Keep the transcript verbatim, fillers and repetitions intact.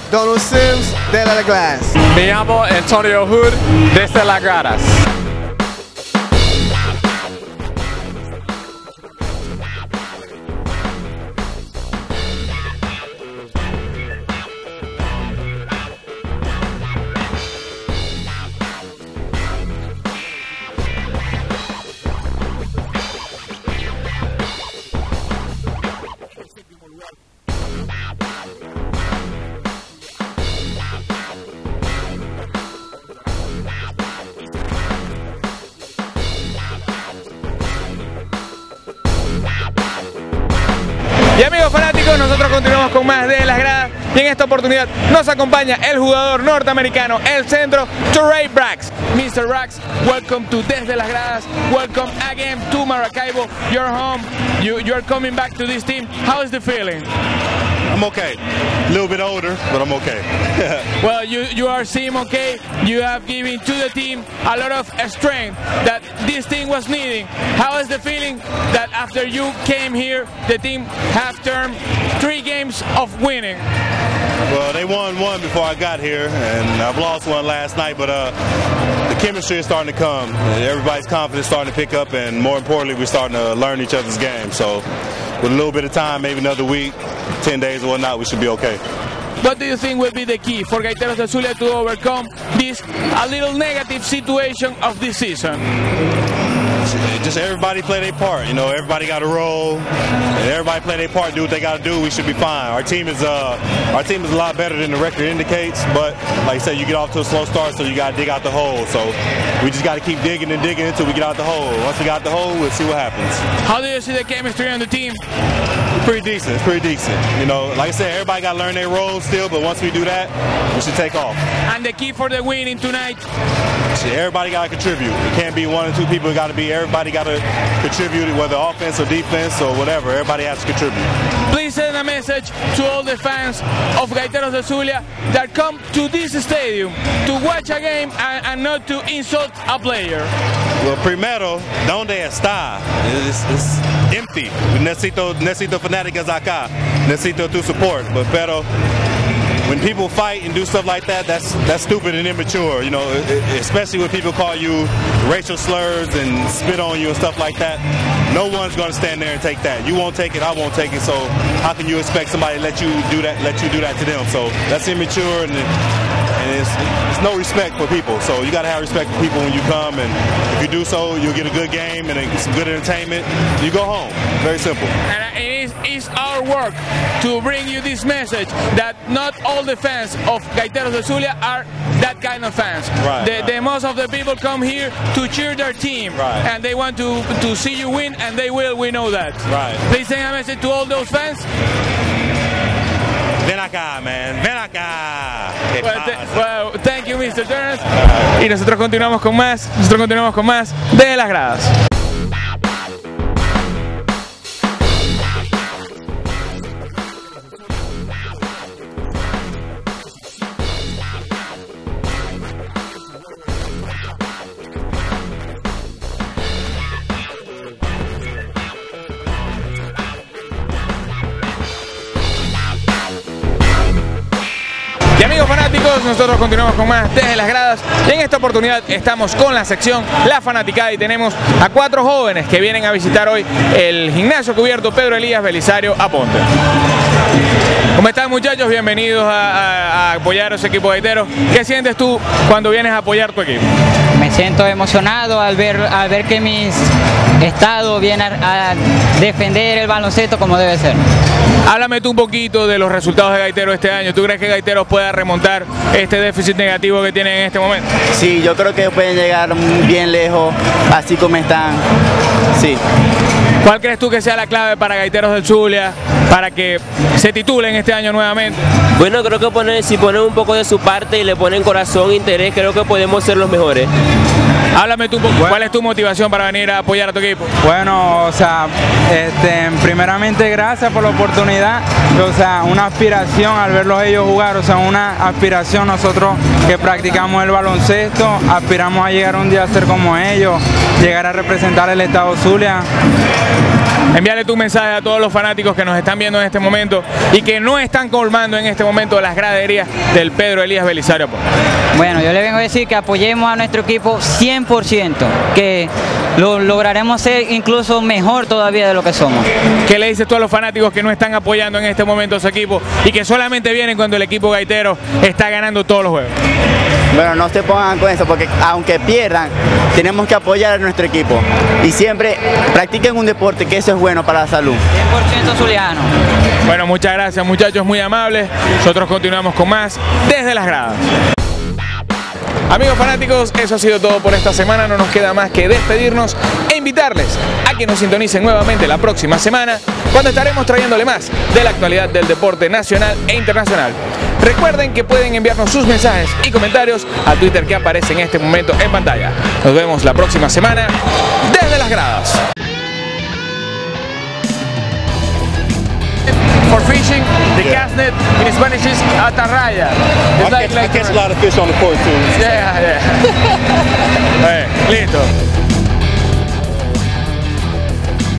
Donald Sims de Las Gradas. Me llamo Antonio Hood desde Las Gradas. Y amigos fanáticos, nosotros continuamos con más de Las Gradas y en esta oportunidad nos acompaña el jugador norteamericano, el centro, Trey Braggs. mister Braggs, welcome to Desde Las Gradas. Welcome again to Maracaibo, your home. You you are coming back to this team. How is the feeling? I'm okay. A little bit older, but I'm okay. Well, you, you are seem okay. You have given to the team a lot of strength that this team was needing. How is the feeling that after you came here, the team have turned three games of winning? Well, they won one before I got here, and I've lost one last night, but uh, the chemistry is starting to come. Everybody's confidence starting to pick up, and more importantly, we're starting to learn each other's game. So with a little bit of time, maybe another week, ten days or whatnot, we should be okay. What do you think will be the key for Gaiteros del Zulia to overcome this a little negative situation of this season? Just everybody play their part, you know, everybody got a role, and everybody play their part, do what they got to do, we should be fine. Our team is uh, our team is a lot better than the record indicates, but like I said, you get off to a slow start, so you got to dig out the hole. So we just got to keep digging and digging until we get out the hole. Once we got the hole, we'll see what happens. How do you see the chemistry on the team? Pretty decent, it's pretty decent. You know, like I said, everybody got to learn their roles still, but once we do that, we should take off. And the key for the winning tonight? Everybody got to contribute. It can't be one or two people. It got to be everybody got to contribute, whether offense or defense or whatever. Everybody has to contribute. Please send a message to all the fans of Gaiteros del Zulia that come to this stadium to watch a game and, and not to insult a player. Well, primero, ¿dónde está? It's, it's empty. Necesito, necesito fanáticos acá. Necesito tu support. But pero, when people fight and do stuff like that, that's that's stupid and immature, you know, especially when people call you racial slurs and spit on you and stuff like that. No one's going to stand there and take that. You won't take it, I won't take it, so how can you expect somebody to let you do that, let you do that to them? So that's immature, and, and it's, it's no respect for people. So you got to have respect for people when you come, and if you do so, you'll get a good game and some good entertainment. You go home. Very simple. And it is it's our work to bring you this message that not all the fans of Gaiteros del Zulia are that kind of fans. Right, the, right. the most of the people come here to cheer their team, right. And they want to to see you win, and they will. We know that. Right. Please send a message to all those fans. Ven acá, man. Ven acá. Well, th well, thank you, mister Turner. Y nosotros continuamos con más. Nosotros continuamos con más de Las Gradas. Y amigos fanáticos, nosotros continuamos con más Desde Las Gradas y en esta oportunidad estamos con la sección La Fanaticada y tenemos a cuatro jóvenes que vienen a visitar hoy el gimnasio cubierto Pedro Elías Belisario Aponte. ¿Cómo están, muchachos? Bienvenidos a, a, a apoyar a ese equipo gaitero. ¿Qué sientes tú cuando vienes a apoyar tu equipo? Me siento emocionado al ver, al ver que mi estado viene a, a defender el baloncesto como debe ser. Háblame tú un poquito de los resultados de Gaiteros este año. ¿Tú crees que Gaiteros pueda remontar este déficit negativo que tienen en este momento? Sí, yo creo que pueden llegar bien lejos, así como están. Sí. ¿Cuál crees tú que sea la clave para Gaiteros del Zulia para que se titulen este año nuevamente? Bueno, creo que poner, si ponen un poco de su parte y le ponen corazón, interés, creo que podemos ser los mejores. Háblame tú un poco, bueno, ¿cuál es tu motivación para venir a apoyar a tu equipo? Bueno, o sea, este, primeramente gracias por la oportunidad, o sea, una aspiración al verlos ellos jugar, o sea, una aspiración nosotros que practicamos el baloncesto, aspiramos a llegar un día a ser como ellos, llegar a representar el estado Zulia. enviarle tu mensaje a todos los fanáticos que nos están viendo en este momento y que no están colmando en este momento las graderías del Pedro Elías Belisario Porras. Bueno, yo le vengo a decir que apoyemos a nuestro equipo cien por ciento, que lo lograremos ser incluso mejor todavía de lo que somos. ¿Qué le dices tú a los fanáticos que no están apoyando en este momento a su equipo y que solamente vienen cuando el equipo gaitero está ganando todos los juegos? Bueno, no se pongan con eso, porque aunque pierdan, tenemos que apoyar a nuestro equipo. Y siempre practiquen un deporte, que eso es bueno para la salud. cien por ciento zuliano. Bueno, muchas gracias muchachos, muy amables. Nosotros continuamos con más desde las gradas. Amigos fanáticos, eso ha sido todo por esta semana. No nos queda más que despedirnos e invitarles a que nos sintonicen nuevamente la próxima semana, cuando estaremos trayéndole más de la actualidad del deporte nacional e internacional. Recuerden que pueden enviarnos sus mensajes y comentarios al Twitter que aparece en este momento en pantalla. Nos vemos la próxima semana desde las gradas. For fishing, the cast net in Spanish is atarraya. It's I, like, catch, like I catch a lot of fish on the court too. Yeah, yeah. Hey, listo.